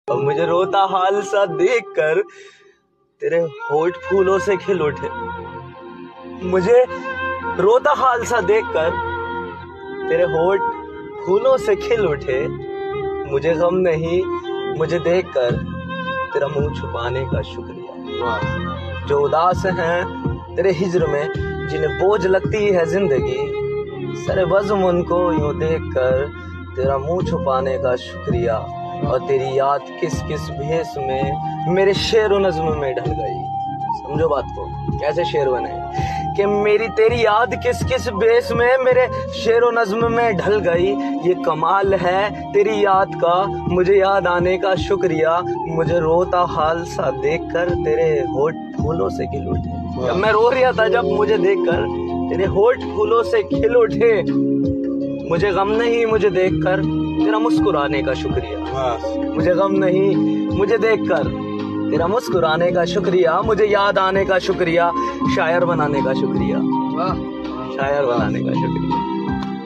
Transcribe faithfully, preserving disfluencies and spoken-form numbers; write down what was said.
और मुझे रोता हाल सा देखकर तेरे होठ फूलों से खिल उठे। मुझे रोता हाल सा देखकर तेरे होठ फूलों से खिल उठे। मुझे गम नहीं मुझे देखकर तेरा मुंह छुपाने का शुक्रिया। जो उदास हैं तेरे हिज्र में, जिन्हें बोझ लगती है जिंदगी, सरे बज़्म उनको यूं देखकर तेरा मुंह छुपाने का शुक्रिया। और तेरी याद किस किस भेस में मेरे शेर व नज़्म में ढल गई। समझो बात को, कैसे शेर बने कि मेरी तेरी याद किस किस भेस में मेरे शेर व नज़्म में ढल गई। ये कमाल है तेरी याद का, मुझे याद आने का शुक्रिया। मुझे रोता हाल सा देखकर तेरे होठ फूलों से खिल उठे। जब मैं रो रहा था, जब मुझे देखकर तेरे होठ फूलों से खिल उठे। मुझे गम नहीं मुझे देखकर तेरा मुस्कुराने का शुक्रिया। मुझे गम नहीं मुझे देखकर तेरा मुस्कुराने का शुक्रिया। मुझे याद आने का शुक्रिया। शायर बनाने का शुक्रिया। शायर बनाने का शुक्रिया।